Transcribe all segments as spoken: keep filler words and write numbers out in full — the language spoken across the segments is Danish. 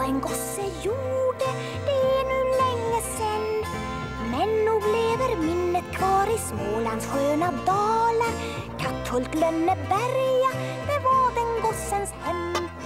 en gosse gjorde det nu länge sen. Men nog lever minnet kvar i Smålands sköna dalar. Katthult Lönneberga, det var den gossens hem.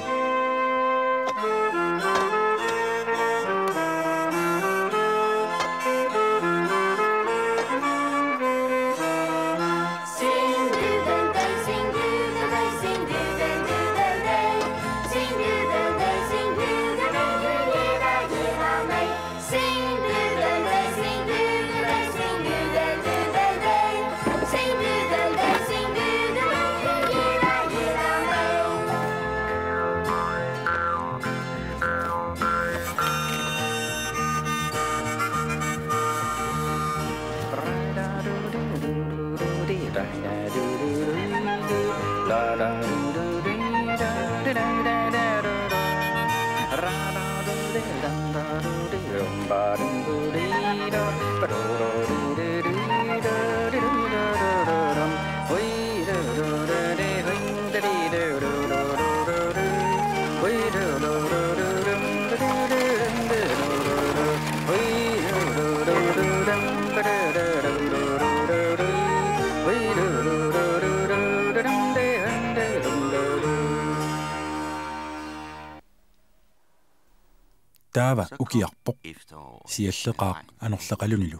Taava ukiarpoq sialleqaaq anorlaqalunilu.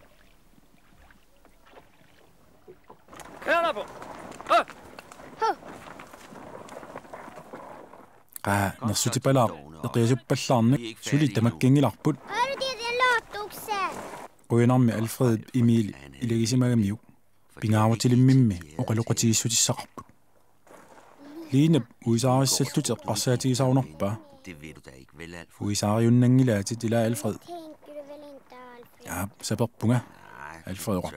Qaa nersutipalaaq eqiasuppallarnik suli tamakkingilarput. Quinarmi Alfred Emil ilagisimagamiuk pingaavutilimimmi oqaloqatigissutisaqarput. Liinap uisaarissallut eqqarsaatigisarunarpaa. Uisaariunnangilaatit ila Alfred. Ja, saperpunga. Alfred oqarpu.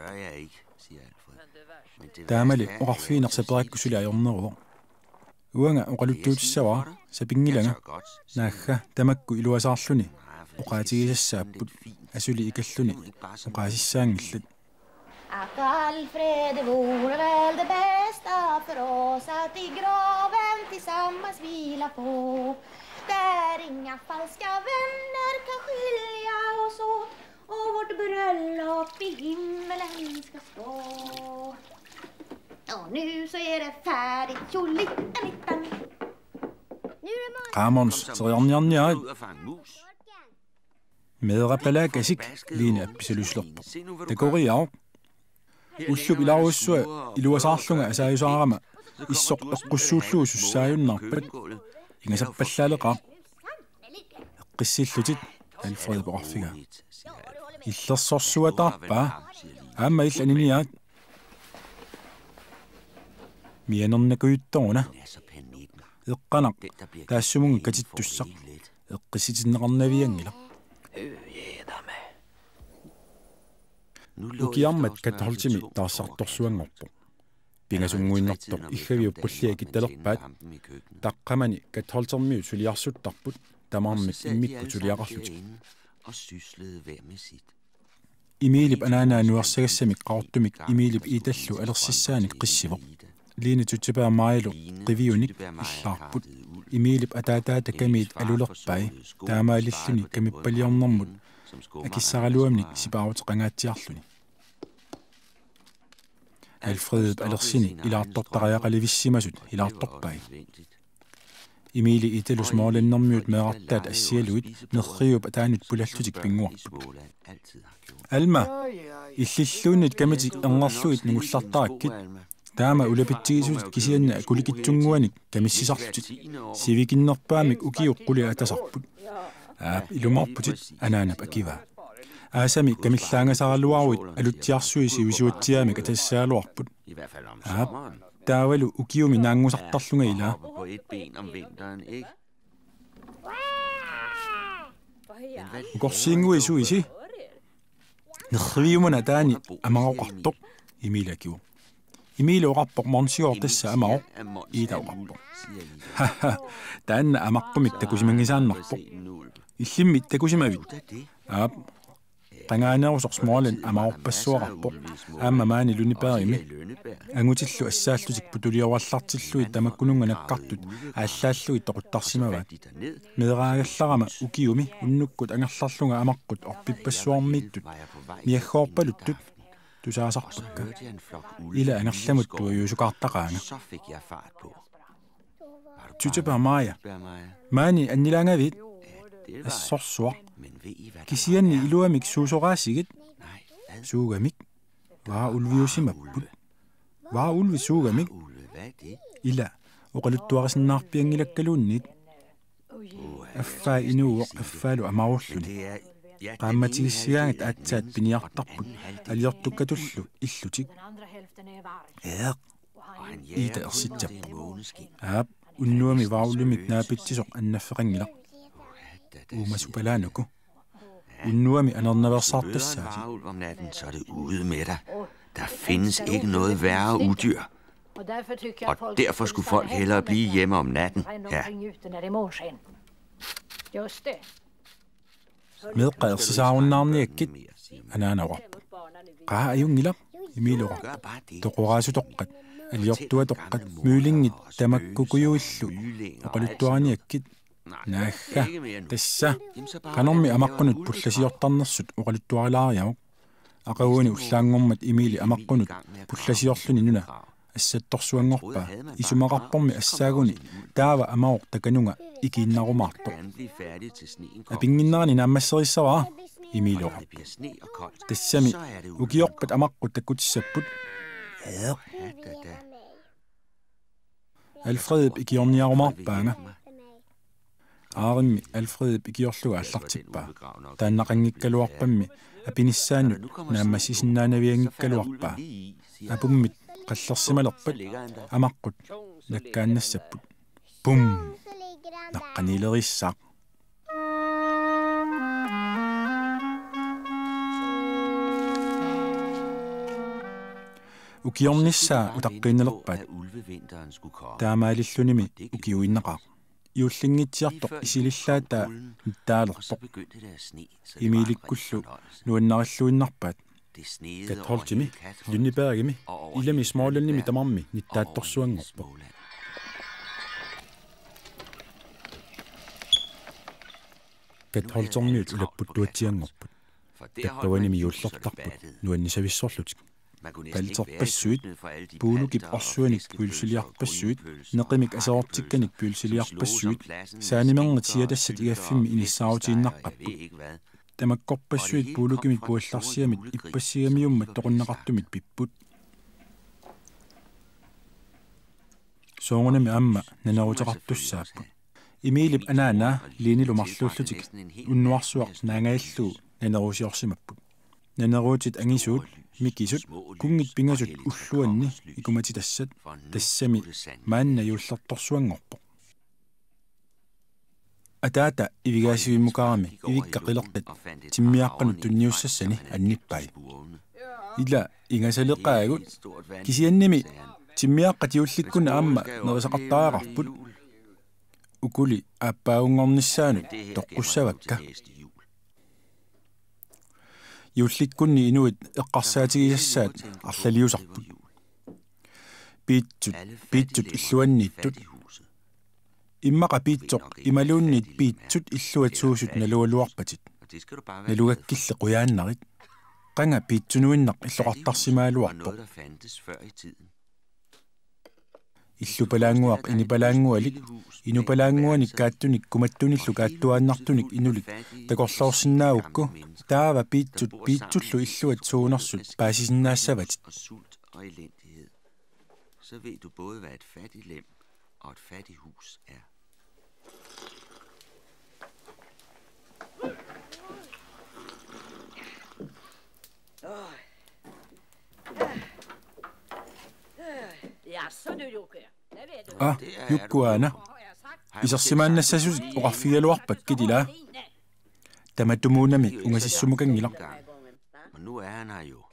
Taamali oqarfiinersaperakkusuli ajorneruo. Uanga oqaluttuutissavaa sapingilanga naagga tamakku iluasaarluni oqaatigisassaaput asuli ikalluni oqaasissaangillut. Alfred vore väl det bästa för oss att i graven tillsammans vila på. Där inga falska vänner kan skilja oss åt och vårt bröllop i himmelen ska stå. Och nu så är det färdigt, tjolittanittan. Qaamons seriarniarniaat meerapalaakasik liina appisaluslerpo takoriarup ulluk ilaruussua iluasaarlunga asaayusaarama issoq eqqussuulluu sussaayunnarpat ingasappallaleqa eqqissillutit Alfred poqarfiga illersorsuataarpaa aamma illaniniaat mianernakuittoruna eqqanaq taassumunga katittussaq eqqisitinneqarnaviangila ukiarmat katholtimi taassartorsuangorpo pingasunguinnertoq iggaviuqqullia kittalerpaat taqqamani katholtermiut suliarsuttarput tamarmik immikku suliaqarlutik Emilip anaanaa nuarsagassami qaortumik Emilip iitallu alerssissaanik qissivoq liina tutipaa maayilu qiviunik illaarput Emilip ataataata kamiit alulerpai taamaalilluni kamippaliornermut akissaraluamnik sipaarut qangaatiarluni Alfred alersini ilaartortariaqalivissimasut ilaartorpai Emili italus moolennermiut meeqartaat assialuit nerriup ataanut pulallutik pinguarput Alma illilluunit kamati enqarluit ningullartarakkit taama ulapitsigisutit kisianna kulikitsunguanik kamissisarlutit sivikinnerpaamik ukiuqquli atasarput aap ilumarputit anaanap akiva aasami kamillaangasaraluaruit aluttiarsuisi visuutsiaamik atassaaluarput aap taavalu ukiumi naangusartarlunga ilaa ukorsiinguisuisi nerriumana taani amaqoqartoq imilakiu Emil oqarpoq mornsigoortassa amaqoq iita oqarpoq taanna amaqqumik takusimangisaannarpoq illimmit takusimavit aap qangaanerusoq Småland amaqorpassuaqarpoq aamma maani lunipaarimi ангутиллу ассааллутик путулиораллартиллуи тамаккунунга наккартут ааллааллуи тоқуттарсимаваат медераагалларама укиуми уннуккут ангерларлунга амаққут орпиппассуармииттут миаггоорпалуттут тусаасарпакка ила ангерламут туаюусукаартақаанга тутапамаая маани аннилаангавит ассорсуа кисианни илуамик суусораасигит суугамик ваа улвиусимаппут ваа улви суугамик ила оқалуттуарисиннаарпиангилаккалуунниит аффаа инууоқ аффаалу амарурлуни qaammatигиссигаангат аатсаат пиниартарпут алиортуккатуллу иллутик эақ иита ерситсаппу аап уннуами ваулумик наапитсисоқ аннаффеқангила уумасупалаануку уннуами анернаверсаартассааси om natten, så er det ude med dig. Der findes ikke noget værre udyr. Og derfor skulle folk hellere blive hjemme om natten. Ja. meeqqaersisaarunnaarniakkit anaanawarpu qaa ajungila imiluqa toqoraasutoqqat aliortua toqqat myylingit tamakkukuyuillu oqaluttuarniakkit naagga tassa qanormi amaqqunut pullasiortarnersut oqaluttuarilaariamuq aqaguuni ullaangormat imiili amaqqunut pullasiorluni nuna assattorsuangorpa isumaqarpormi assaaguni taava amaoq takanunga ikiinnarumaarto apinginnerani naammasserissavaa imiiluqa tassami ukiorpat amaqqut takkutissaput Alfred ikiorniarumaarpaanga aarimmi Alfred ikiorluga allartippaa taannaqanngikkaluarpammi apinissaannut naammassisinnaanaviangikkaluarpaa apummit qallersimalerpat amaqqut nakkaannassaput pum naqqanilerissaaq ukiornissaa utaqqiinnelerpaat taamaalillunimi ukiuinneqaaq iullingitsiartoq isilillaata taalertoq imiilikkullu nuannaralluinnarpaat katholtimi lunnipaagimi ilami smaallannimi tamarmi nittaattorsuangorpo katholtormiut ulapput tuatsiangorput tattawanimi iullertarput nuannisavissорlutik palterpassuit puulukip orsuanik pylsiliarpassuit neqimik aseortikkanik pylsiliarpassuit saanimerngit siatassat igaffimmi inissaarutiinnaqqapput tamakkorpassuit puulukimit puallarsiamit ippassigamiyummat toqunneqartumit pipput soongunami amma naneruteqartussaapput imiilip anaana liinilumarluullutik unnuarsuaq naangaalluu nanerusiorsimapput naneruutit angisuut mikisut kungit pingasut ulluanni ikumatitassat tassami maanna yuullertorsuangorpo ataata ivigaasivimukaarami ivikkaqileqqit timmiaqqanut tunniussassani annippai ila ingasaleqqaagut kisiannimi timmiaqqat yuullikkuna amma nerisaqartaaqarput ukuli aappaaungornissaanut toqqussavakka юлликкунни инуит эққарсаатигиассаат арлалиусарпут пиитсут пиитсут иллуаннииттут иммақа пиитсоқ ималуунниит пиитсут иллуат суусут налуалуарпатит налугаккилле қуяаннарит қанга пиитсунуиннақ иллоқартарсимаалуарпо иллупалаангуақ инипалаангуалик инупалаангуаник кааттуник куматтуниллу кааттуааннартуник инулик такорлоорсиннаавукку таава пиитсут пиитсуллу иллуат суунерсут паасисиннаассаватит så ved du både hvad et fattigt lem og et fattigt hus er. Ah, jukkuaana isarsimaannassasut oqarfigaluarpak kitila tamatumuunami ungasissumukangila Men nu er han her jo.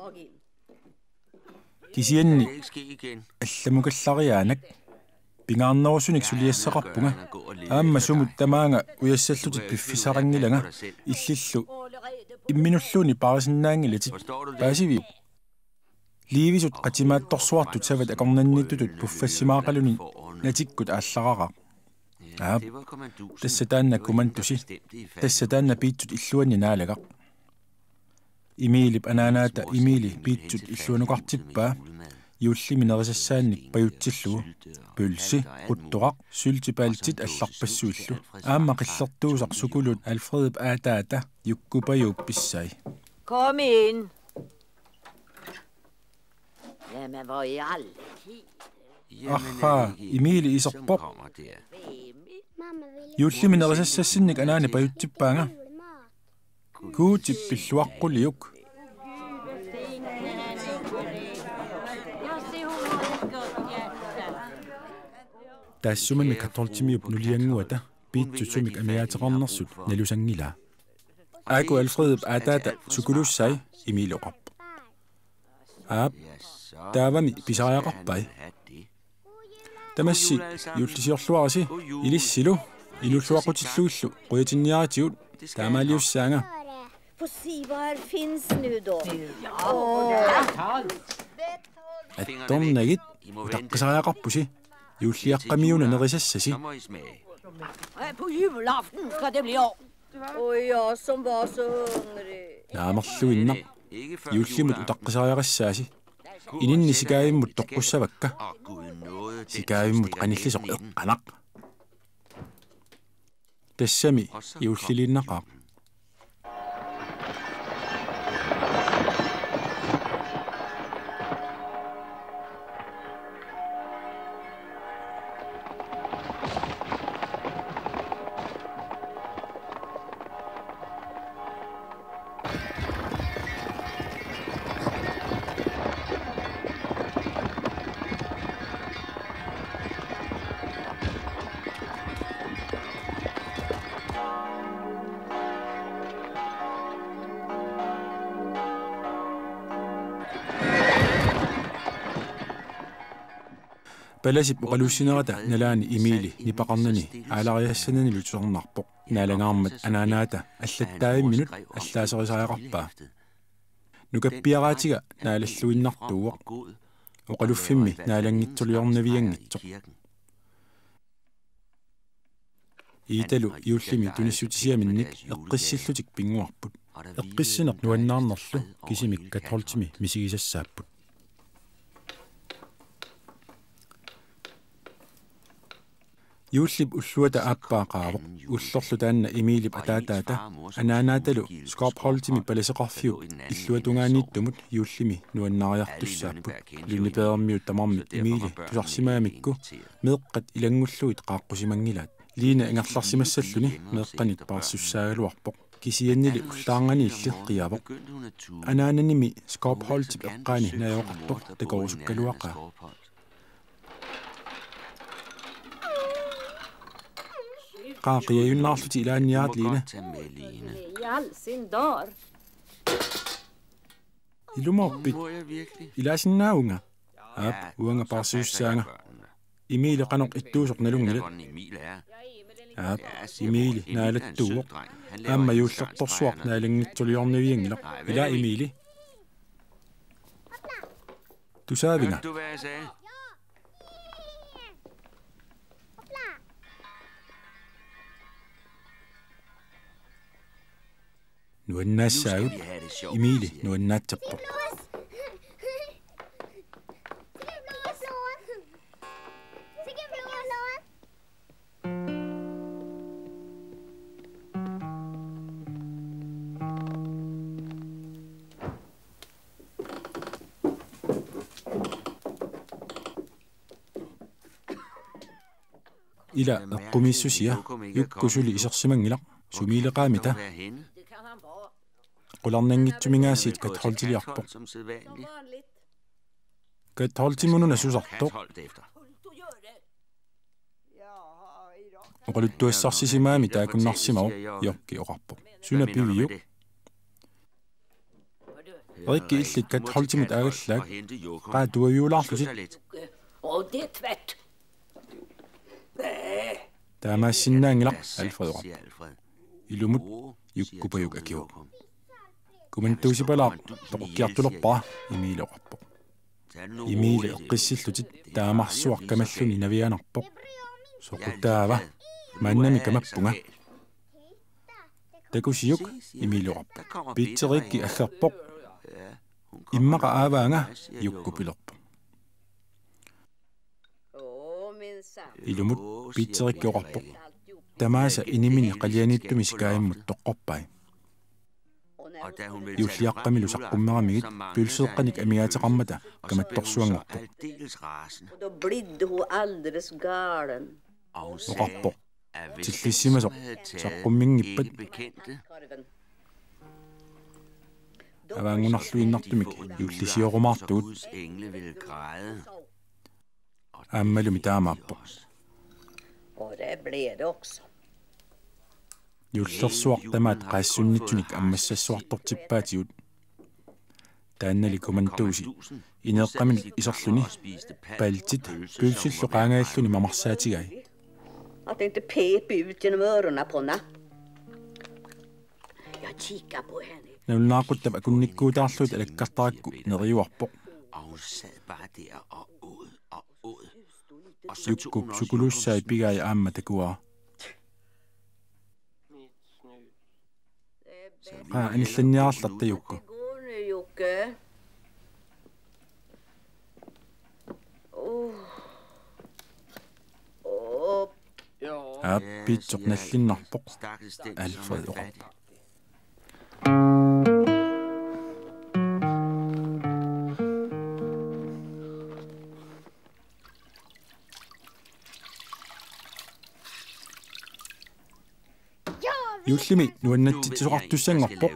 kisianni allamukallariaanak pingaarnerusunik suliassaqarpunga aamma sumut tamaanga uyassallutit piffisarangilanga illillu imminulluuni parisinnaangilatit paasivi liivisut qatimaattorsuartu tavat akornannitutut puffassimaaqaluni natikkut аалларара аа тассатаанна кумантуси тассатаанна пиитсут иллуанни наалагақ имиилип анаанаата имиили пиитсут иллуанукартиппаа юуллими нерисассаанник паютсиллугу пулси quttоқақ султипаалтит алларпассуиллу аама қиллертуусақ сукулут Alfred аатаата юккупаюуп писсай. Kom in. Jamen, hvor er alle аха имиили исерпоқ юуллими нерисассассинник анаани паютсиппаанга куутиппиллуаққулиук тассумами катортимиуп нулиангуата пиитсусумик амиаатеқарнерсут налусангила ааку Alfred аатаата сукулуссай имиилоқарп аап таавами писариақарпай тамасси юуллисиорлуараси илиссилу илуллуақутиллуиллу қуятинниаратигут таамаалиуссаанга Få se vad här finns nu då. атторнагит утаққисариақарпуси юуллиаққамиуна нерисассаси På julaften ska det bli av. Och jag som var så hungrig. наамерлуиннақ юуллимут утаққисариарассааси ининни сикаавиммут тоққуссавакка сикаавиммут қаниллисоқ эққанақ тассами юуллилиннақаа паласип оқалуссинерата налаани имиили нипақарнани аалариассанани лутсорнарпоқ наалангаармат анаанаата аллаттаавимминут аллаасерисариақарпаа нукаппиараатига наалаллуиннартууоқ оқалуффимми наалангитсулиорнавиангитсоқ ииталу иуллими туниссутисиаминник эққиссиллутик пингуарпут эққиссинеқ нуаннаарнерлу кисимик катхортими мисигисассааппут юуллип уллуата ааппаақаавоқ уллорлу таанна имиилип атаатаата анаанааталу скорпхолтими паласеқарфиу иллуатунгаанииттумут юуллими нуаннариартуссааппут лунипеермиут тамармит имиили тусарсимаамикку меэққат илангуллуит qaаққусимангилаат лиина ингерларсимассаллуни меэққанит паарсуссаагалуарпоқ кисианнили уллаарнгани иллеққиавоқ анаананими скорпхолтип эққаани наёоқарпоқ такорусуккалуақаа qaaqiyayunnaarluti ilaanniarat liina I all sin dar. ilumorpit ilaasinnaunga aap uanga parsuussaanga imiili qanoq ittuusoq nalungilat aap imiili naalattuuq aamma yuullertorsuaq naalangitsuliornaviangilaq ila imiili tusaavinga nuannaassaagut imiili nuannaatteqtor ila eqqumissusia yukkusuli isersimangilaq sumiileqaamita qularnangitsumingaasiit katholtiliarpoq katholtimununa susartoq oqaluttuassarsisimami taakunnarsimau yorki oqarpoq sunapiviu rikki illik katholtimut aagallaak qaatuaviulaarlusit Och det är tvätt. taamaassinnaangilaq Alfred oqarpoq ilumut yukkupayuk akiu kumantuusipalaaq toqukkiartulerpara imiiloqarpoq Emil eqqissillutit taamarsuaqqamalluni navianarpoq. Soqutaava mannami kamappunga. Takusiuk Emilorap. Pitserikki allerpoq. Immaqa aavaanga yukkupilerpoq. Ilumut pitserikkiorarpoq. Tamaasa inimini qalianiittumi sikaayimmut toqqorpai. Julliaqqamilu saqqummeramigit pylseeqqanik amigaatiqarmata kamattorsuangerpoq. Oqarpoq. Tillissimasoq saqqumminngippat. Avaangunarluinnartumik jullisiorumаарtugut. Aammalumi taamaappoq. Jullersuartamaat qaassunnitsunik ammassassuartortippaatigut. Taannali kumantuusi ineeqqamin isorluni paltit pylsillu qaangaalluni mamarsaatigai. Att det inte pep ut genom öronen på henne. Jag kikar på henne. Nulnaaquttab akunnikkuutaarluut alakkartarakku neriuarpoq. Hun sad bare der og åd og åd. Yukku sukulussai pigai aamma takua. Ah, anillanniarallarta yukku. Jocke. Aappiitsoq nallinnarpoq. Alfred oqar. Jullimi nuannatitsuqartussanngorpoq.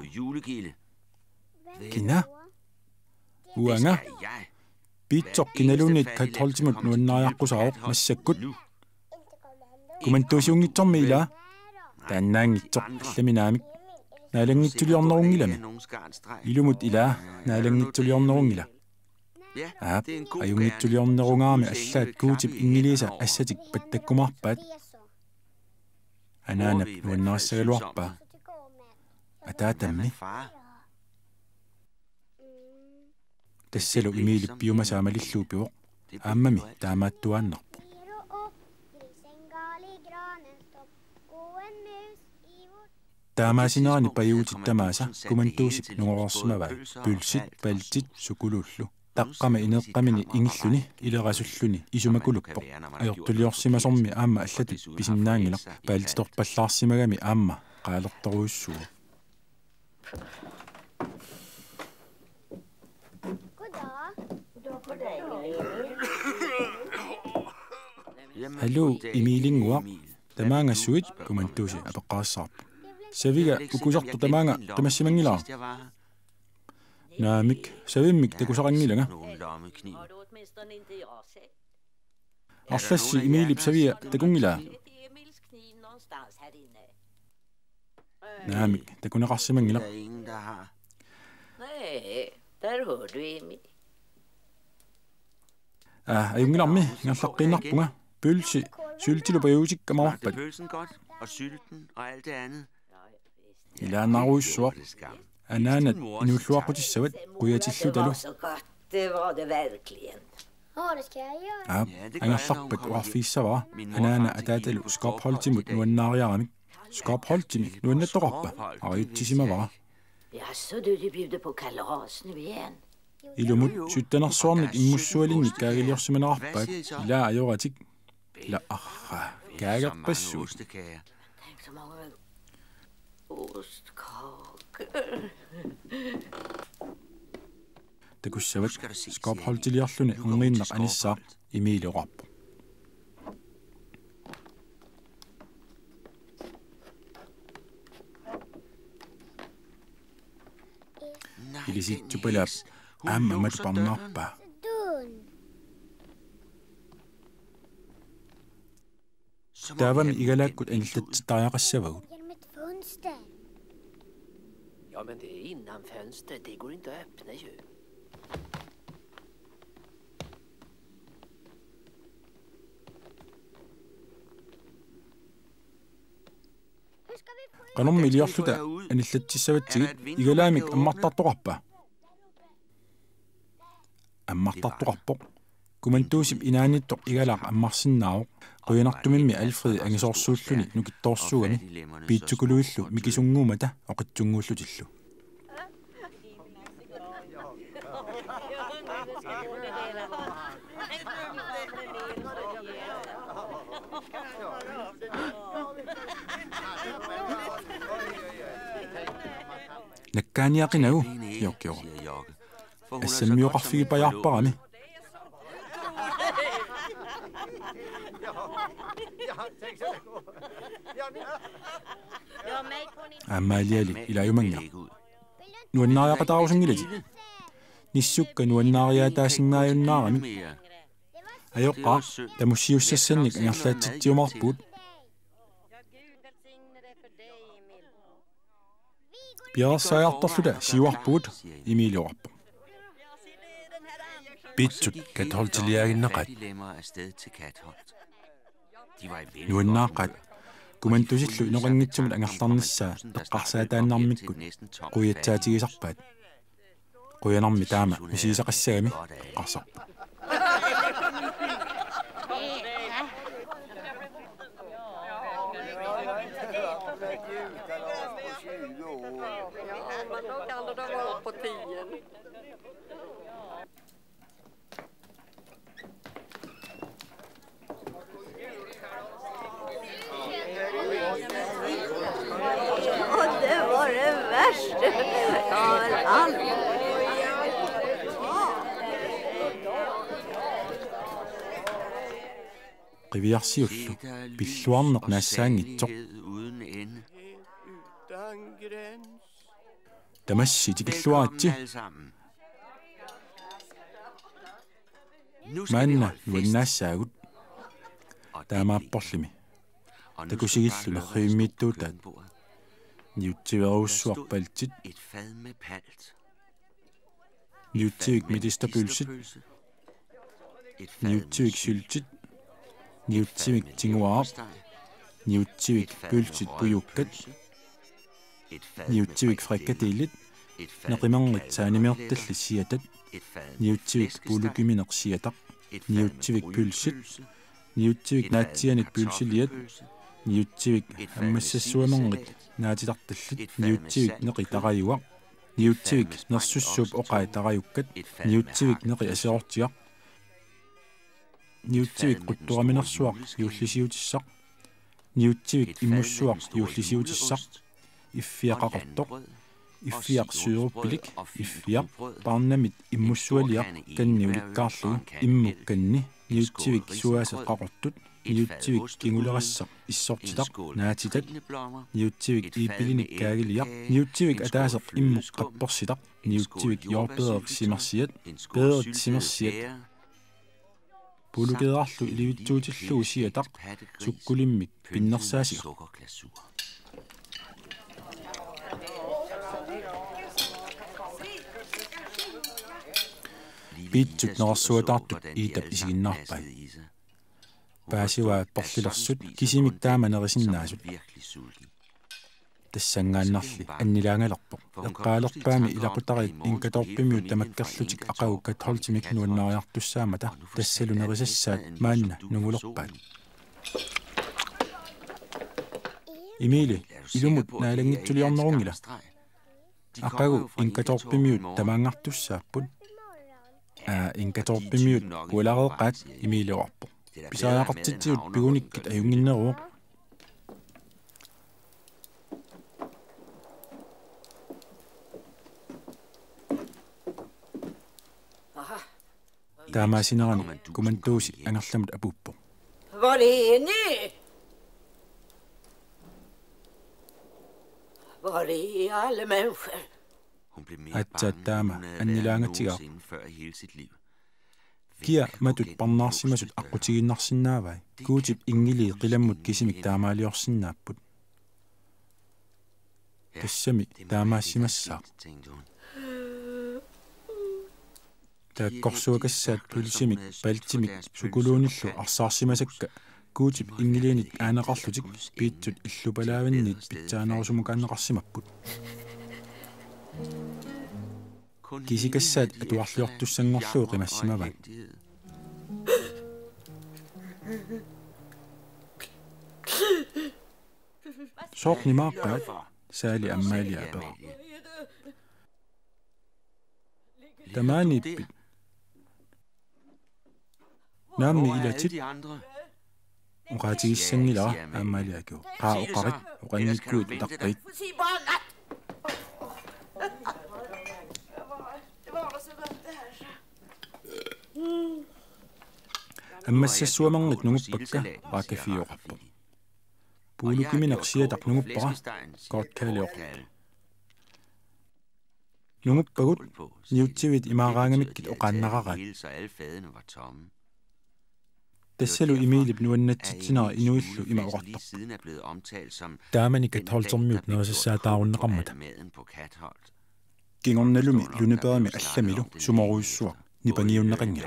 Kina. Uanga. Piitsoq kinalunit katholtimut nuannariaqqusaaroq massakkut. Kumantuusiungitsormiila. Taannaangitsoq allaminaamik. Naalangitsuliornerungilami. Ilumut ilaa naalangitsuliornerungila. Aap ajungitsuliornerungaarmi allaat kuutip ingiliisa assatik pattakkumarpaat. Anaanap nuannerassagaluarpaa. Ataatammi. Tassalu imiilippiumasaamalilluupivoq. Aammami taamaattuaannarpo. Taamaasineraani pajuutittamaasa kumantuusip nungororsimavai pylsit paltit sukulullu. Taqqama ineeqqamini ingilluni ilerasulluni isumakuluppoq. Ajortuliorsimasormi aamma allatut pisinnaangilaq paltitorpallaarsimagami aamma qaalertoruussuu. Hallo Emilingua. Tamaangassuit kumantuusi apeqqaassarpu. Saviga ukusartu tamaanga tamassimangilaa. Naamik savimmik takusarangilanga. Arlassi Emilip savia takungilaa. Naamik takunaqarsimangilaq. Nej, där hör du Emil. Ah, ajungilarmi ngerlaqqinarpunga. Pølsi syltilu pajuusikkamarpat. Pølsen godt og sylten og alt det andet. Ilaannaruissuaq. Anaanat inuulluaqutissavut quyatillu Det var det verkligen. Ja, det ska jag göra. Aap angerlarpat uarfiissavaa. Anaana ataatalu skorpholtimut nuannaariaramik. Skorpholtimi nuannattoqarpa. Ariuttisimavaa. Jaså, du, du bjuder på kalas nu igen. Ilumut syttanersuarnik immussualinnik kaagiliorsimanararpaat. Ilaa ajoratik. La arra. Kaagerpassuut. Tänk så många ostkakor. Takussavat skorpholtiliorluni ungiinnaq anissaaq imiiluqarpu. Ilisittupilaap aamma matparnaarpaa. Taavami igalaakkut anillatitariaqassavagut. Genom ett fönster. Ja, men det är innan fönstret. Det går inte att öppna ju. Qanormi iliorluta anillatissavatigit igalaamik ammartartoqarpa. аммартартуарпо кумантуусип инаанниттоқ игалаақ аммарсиннаавоқ қуянартумимми Alfred ангисоорсууллуни нукиттоорсуугами пиитсукулуиллу микисунгуумата оқитсунгууллутиллу наккааниақинагу йоккио ассаммиоқарфигипаярпарами аммаалиали илаюманга нуаннаариақатаарусунгилати ниссукка нуаннаариаатаассиннааюннаарами аёққа тамуссиуссассанник ангерлаатситсиумарпут пиарсаярторлута сиуарпуут имилиорпо Bitsut katholtiliaginneqat нуаннааққат кумантусиллу ноқангитсумут ангерларниссаа эққарсаатааннармиккут қуятсаатигисарпаат қуянарми таама мисисақассагами эққарсарпа Det var det värsta av allt. qiviyarsiullu pilluarneq naassaaangitsoq tamassi tikilluaratsi maanna nuannaassaagut taamaapporlimi takusigillu nerriimmiittuutaat niutsiveruussuarpaltit niutsivik midistapylsit niutsivik syltit niutsivik tinguaar niutsivik pylsit pujukkat niutsivik frikkatiillit neqimanngit saanimiartalli siatat niutsivik pulukimineqsiataq niutsivik pylsit niutsivik naatsianit pylsiliat niutsivik аммассассуамангит наатиларталлит niutsivik неqi taqayuaq niutsivik nersussuup oqai taqayukkat niutsivik neqi asiortiaq niutsivik quttuqaminersuaq yuullisiutissaq niutsivik immussuaq yuullisiutissaq iffiaqaqartoq iffiaq syyeruppilik iffiaq parnamit immussualiaq kanniulikkaarlugu immukkanni niutsivik suaaseqqaqortut niutsivik kingulerassaq issortitaq naatitat niutsivik iipilinikkaagiliaq niutsivik ataaseq immuk qappersitaq niutsivik yorpeereq simersiat peeret simersiat pulukeerarlu ilivitsuutillugu siataq sukkulimmik pinnersaasiq Bitsut nerassuataartut iitap isiginnaarpai paasiwaa porlilersut kisimik taamanerisinnaassut тассангааннарли аннилаангалерпоқ эққаалерпаами илақутариит инкаторпимиут тамаккерлутик ақагу катхолтимик нуаннариартуссаамата тассалунерисассаат маанна нугулерпаат имили илумут наалангитсулиорнерунгила ақагу инкаторпимиут тамаангартуссааппут а инкаторпимиут пулареэққаат имилиорпоқ писаақартитсиут пигуниккит аюнгиннеруоқ таамаасинерани кумантууси ангерламут апуппо Var är ni? Var är alla människor? атсаат таама аннилаангатигаа киа матут парнаарсимасут аққутигиннарсинаавай куутип ингилии қиламмут кисимик таамаалиорсинааппут тассами таамаассимассаа тааккорсуакассаат пулисимик палтимик сукулууниллу арсаарсимасакка куутип ингилиинит аанеқарлутик пиитсут иллупалаавинниит питсаанерусуму каннеқарсимаппут Kisikassat atuarliortussangorluu qimassimavat. Soorni maaqqaat saali ammaali apera. Tamaaniippit. Naammi ilatit uqaatigissangilara ammaaliaku. Qaa uqarit uqannikkuut taqqit. Аммассассуамарнит нугуппакка раакафиоқарпу. Пуулукиминерсиатақ нугуппара коорткаалиоқ. Нугуппагут ниутсивит имаараангамиккит оқааннарарат. Тассалу имилип нуаннатситсинера инуиллу има оqartar. Таамани катхолтермиут нерсассаатааруннеқармата. Кингорналуми лунеперами алламилу суморуйуссуа нипангиуннеқангила.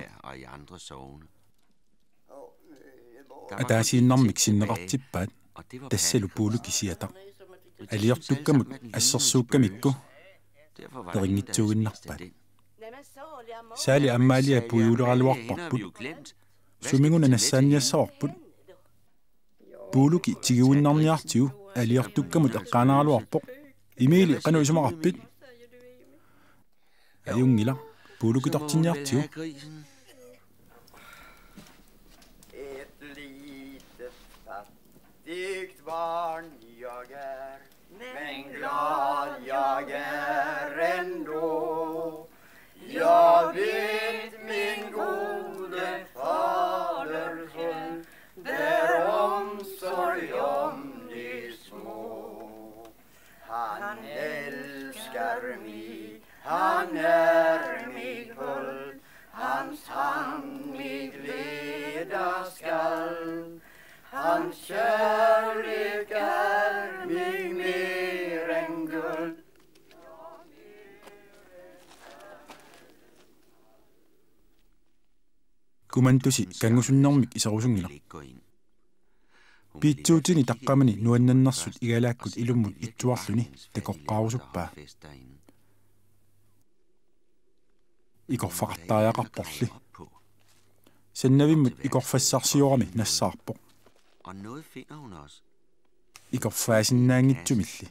Атаасииннармик синнеқартиппаат тассалу пуулукисиатақ. Алиортуккамут ассерсууккамикку перингитсугиннарпаат. Саали аммаалиа пуйулералуарпарпут. Сумингуна нассааниассаорпут. Пуулуки тигиуиннарниартиу алиортуккамут эққаанаралуарпоқ. Имили қануисумақарпит. Аюнгила пуулукитартинниартиу. Dikt barn jag är, men glad jag är ändå. Jag vet min gode fader full, bär omsorg om de små. Han älskar mig, han är mig full, hans hand mig leda skall. Hans kärlek är mig mer än guld. Kumantusi kangusunnermik iserusungila. Piitsuutini taqqamani nuannannersut igalaakkut ilummut ittuarluni takoqqaarusuppaa. Ikorfaqartaajaqarporli. Sannavimmut ikorfassarsiorami nassaarpoq. Og noget finder hun også. Ikorfaasinnaangitsumilli.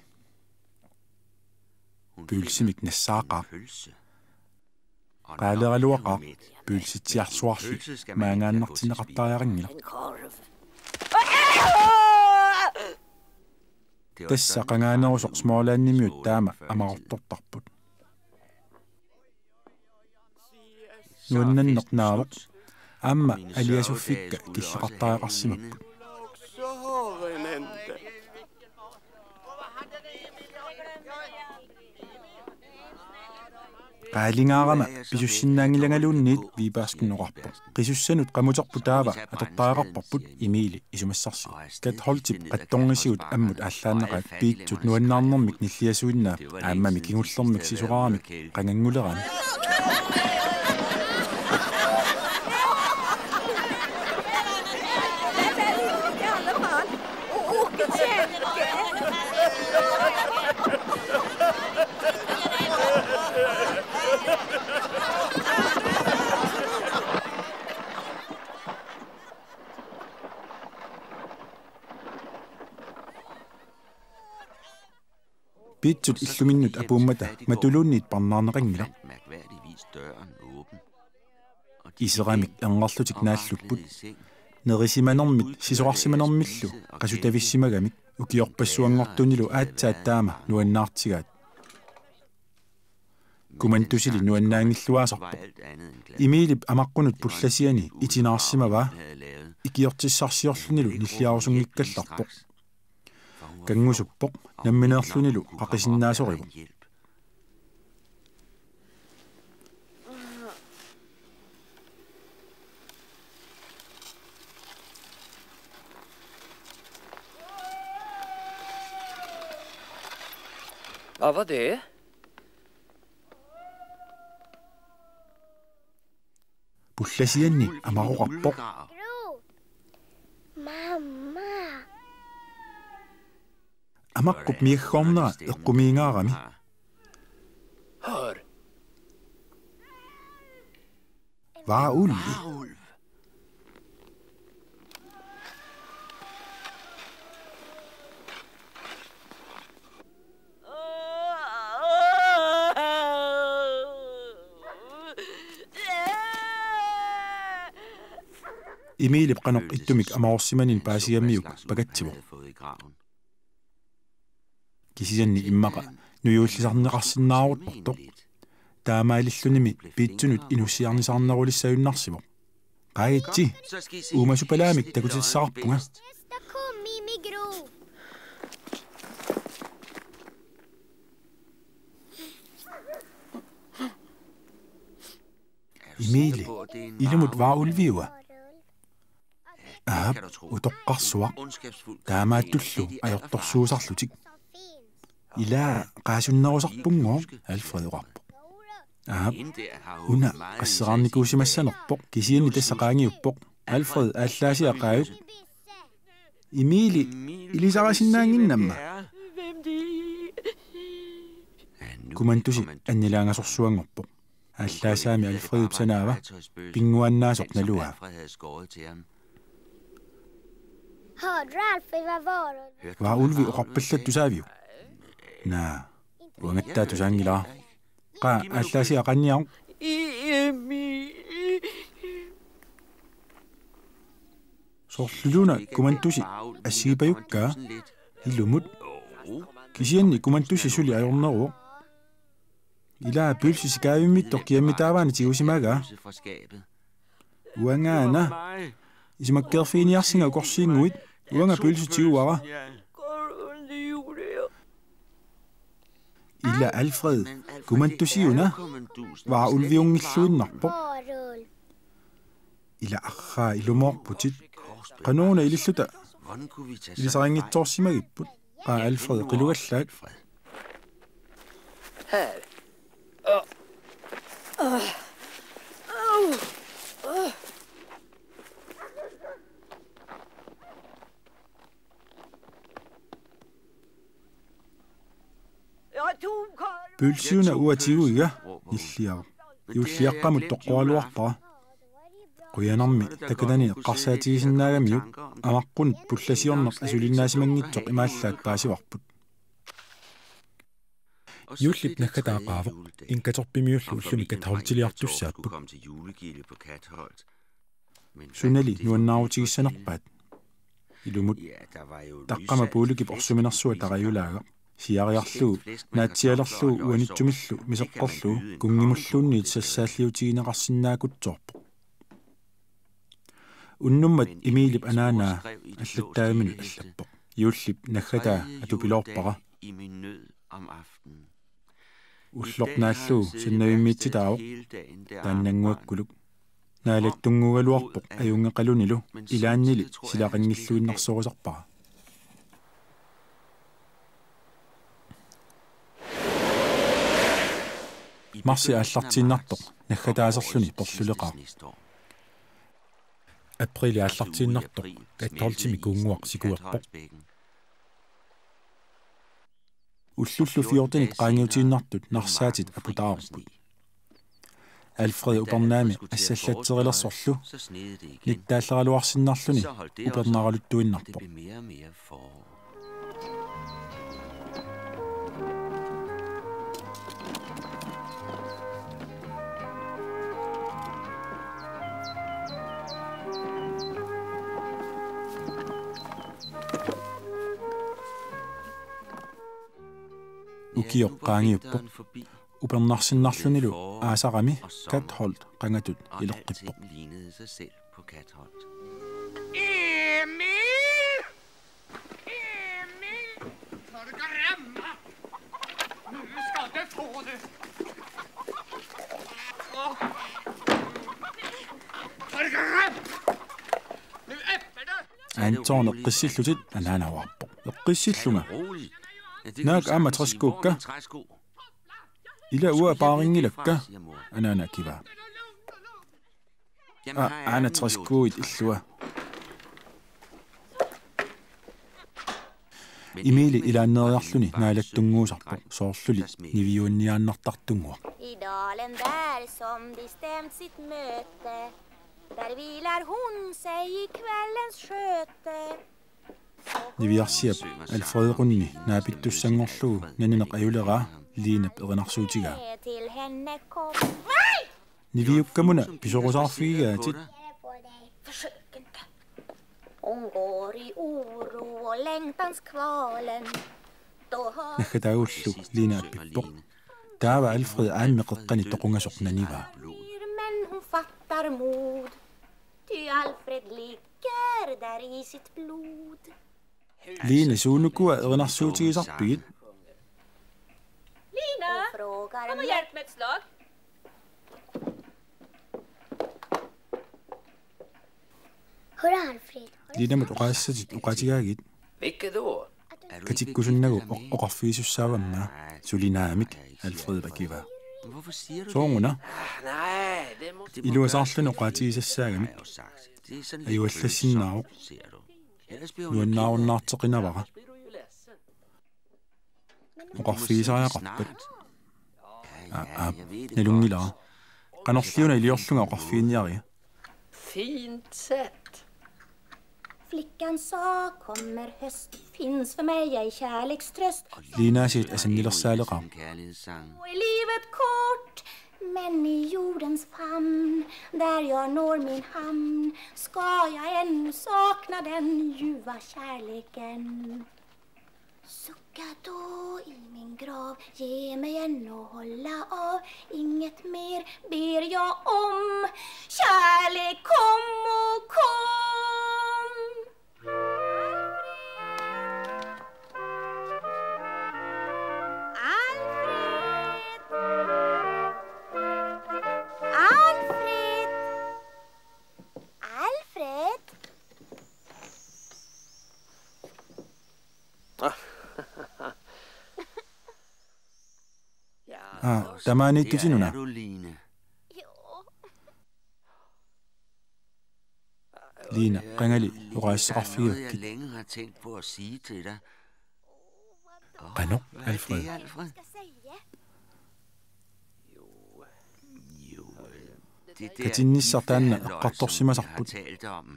Pylsimik nassaaqa. Qaaleeraluaqaa pylsitsiarsuarli maangaannartineqartaajaqangila. Tassa qangaanerusoq smoolaannimiut taama amaqortortarput. Nuannannernaavoq amma aliasuffikka killeqartaajaqarsimapput. Qaalingaarama pisussinnaangilangaluunniit viipaaskinnoqarpo. Qisussanut qamuterputaava atortaaqarparput imiili isumassarsi. Katholtip qattorngisiut ammut aallaannaqaat piitsut nuannaarnermik nilliasuinnaa aammami kingullermik sisuqaramik qangangulerani. Piitsut illuminnut apuummata matuluunniit parnaarneqangila. Iseramik angarlutik naallupput. Nerisimanermit sisoqarsimanermillu qasutavissimagamik ukiorpassuangortunilu aatsaat taama nuannaartigaat. Kumantusili nuannaangilluaasarpo. Imiilip amaqqunut pullasiani itinaarsimavaa ikiortissarsiorlunilu nilliarusungikkallarpo. Kangusuppoq nammineerlunilu qaqisinnaasorivu. Vad var det? Pullasianni amaruqarpoq. Mamma. Amaqqut miaggoornera eqqumiingaarami. Hör. Varulv. Emilie brænder ittumik amorsimanin paasiammiuk pagatsivu. Kisianni immaqa nuyuullisarneqarsinnaarutportoq. Taamailillunimi piitsunut inussiarnisarnerulissayunnarsivu. Qaagitsi uumasupalaamik takutissarpunga. Emilie, ilmut varulviua. Ahap utoqqarsuaq taamaattullu ajortorsuusarlutik. Ilaa qaasunnerusarpunngoo Alfred uqarpo. Ahap una qasseraarnikuusimassanerpoq kisianni tassa qaangiuppoq Alfred aallaasi aqaayuk. Emilie ilisarasinnaanginnamma. Kumantusi annilaangasorsuangorpoq. Ааllaасаами Alfred ипсанаава пингуаннаасоқ налуа. Varulvi uqarpallat tusaaviu. Naa uangattaa tusaangilaa. Qaa ааllaasi aqanniaru. Sorluluna kumantusi assигипаюккаа илумут кисианни кумантуси сули ajorneruo. Ilaa pylsisi kaavimmittor kiammitaawaani tigusimaagaa. Uangaana isimakkeerfiiniarsinga ukorsiinguit uanga pylsitiguara. Ila Alfred kumantusiuna varulviungilluinnarpoq. Ila arraa ilumorputit qanuuna ililluta ilisariнгitsoorsimagipput qaa Alfred qilugallaat. Pylsiuna uatiguiga illiaru. Iulliaqqamut toqqoaluarpara. Quyanarmi takanani eqqarsaatigisinnaagamiuk amaqqunit pullasiorneq asulinnaasimanngitsoq imaallaat paasivarput. Jullip nakataaqaavoq inkatorpimiullu ullumi katholtiliartussaappu. Sunali nuannaaruutigissanerpaat. Ilumut taqqama puulikip orsuminersua tarajulaaga. Siariarluu naatsialerluu uanitsumillu miseqqorluu kungimulluunniit sassaalliutigineqarsinnaakutsoorpo. Unnummat Emilip anaanaa allattaaminu allappo. Jullip nakkataa atupiloorpara. Ullornaalluu sinnavimmiitsitaawoq taannanguakkuluk naalattungugaluarpoq ajungeqalunilu ilaannili silaqanngilluinnersorusarpara. Marsi aallartiinnartoq nakkataaserluni porluleqaa. Aprili aallartiinnartoq kattortimi kuunguaq sikuerpoq. Ullullu fjortenit qaangiutiinnartut narsaatit aputaarput. Alfred upernaami assallatterilersorlu nittaalleraluarsinnarluni upernaraluttuinnarpoq. Ukiok qaangiuppoq upernarsinnarlunilu aasarami Katholt qangatut ileqqippoq. Emil! Emil! Må du gå hemma? Nu skal du få det. Må du gå hemma? Nu öppnar du! Anton eqqissillutit anaanawarpoq. Eqqissillunga. Naak amma træskukka. Ila ua paaringilakka anaana kiva. A ana træskuit illua. Emil ilaanneeriarluni naalattunguusarpo soorluli niviuunniaannartartunguaq. I dalen där som de stämt sitt möte, där vilar hon sig i kvällens sköte. Niviarsiap Alfredrunni naapittussangorlugu nanineq ajulera liinap erinarsuutigaa. Till henne kom. Niviukkamuna pisorusaarfigaatit. Försök inte. Hon går i oro och längtans kvalen. Då hör Nakataullu liinaapippoq. Taava Alfred aammeqeqqani toqungasornanivaa. men hon fattar mod. Ty Alfred ligger där i sitt blod. Liina suunukua erinarsuutigisarpigit. Lina, frågar Kom och hjälp med ett slag. Hör Alfred. Liinamut oqaassatit uqatigaagit. Vilket då? Katikkusunnagu oqarfiisussaavammaa sulinaamik Alfred bakiva. Hvorfor siger du Soonguna Nej, det måste... iluasaarlun oqaatigisassaagami det? Er sådan ajuallassinnaruq ser du. Ellers bliver hun nuannaarunnaarteqinavara Blir du ju ledsen. oqarfiisariaqarpat Ja, aa jeg ved det nalungilara qanorliuna iliorlunga oqarfiinniaria. Fint sätt. Flickan sa kommer höst, finns för mig ej kärlekströst. Liinaasit asannilersaaleqaa en kærlighedssang. Och i livet kort, men i jordens famn, där jag når min hamn, ska jag ännu sakna den ljuva kärleken. Sucka då i min grav, ge mig en att hålla av, inget mer ber jag om. Kärlek, kom och kom. Alfred! Alfred! aa tamaaniittutinuna Er du, Line? Liina qangali Der er noget, uqaassaqarfigakki jeg længe har tænkt på at sige til dig. qanoq Hvad er Alfred det, Alfred? Ska säga? Jo, det der Katinnissartaanna gifte halløj, eqqartorsimasarput som vi har talt om.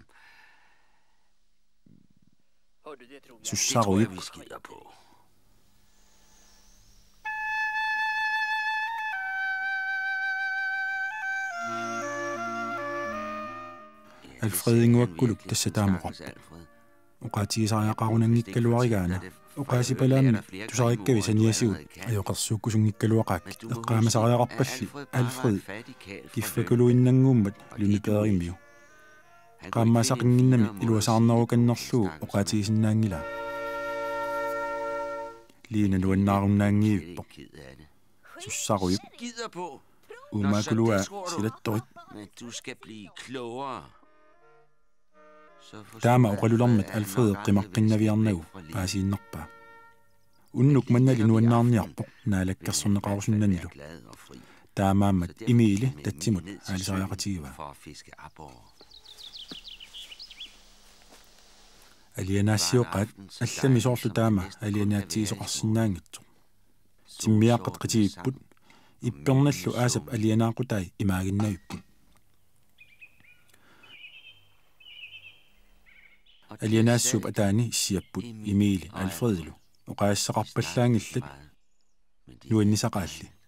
Hör du, det tror jag. Det tror sussaruip jeg, vi skider på. Alfred inguakkuluk tassataamoqarpu uqaatigisariaqarunanngikkaluarigaana uqaasipalaammi tusarikkavi saniasigut ajoqersuukkusungikkaluaqaak eqqaamasariaqarpalli Alfred kiffakuluinnanguummat lumipeerimmiu qaammaasaqinginnami iluasaarnerukannerlugu uqaatigisinnaangila Liina nuannаарunnaangiivippoq Ked af det. sussaruip Skider på. uumaakulua Nå, så det tror du. silattorit Men du skal blive klogere. Så forstår taama jeg, uqalularmat at Alfred når qimaqqinnaviarnagu retten vil paasiinnerpaa unnuk mannali nuannaarniarpoq naalakkarsorneqarusunnanilu være glad og fri. taamaammat Så derfor imiili skal man tatsimut ned til aalisariaqatigiva søen for at fiske aborre. alianaassiuqaat allami soorlu taama alianaatigisoqarsinnaangitsu timmiaqqat qitigipput ippernerlu aasap alianaaqutai imaaginnavipput alianaassuup ataani issiapput imiili Alfredilu uqaassaqarpallaangillat nuannisaqaalli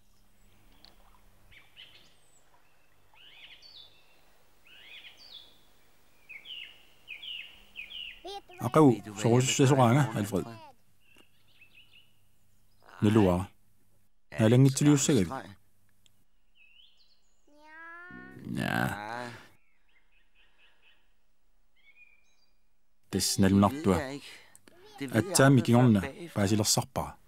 aqavu sorusussasoqaanga Alfred naluara nalangitsiliussagavi ja tassnalunartua Det ved jeg ikke. Det ved jeg atsaami aldrig kingorna før bagefter. paasilersarpara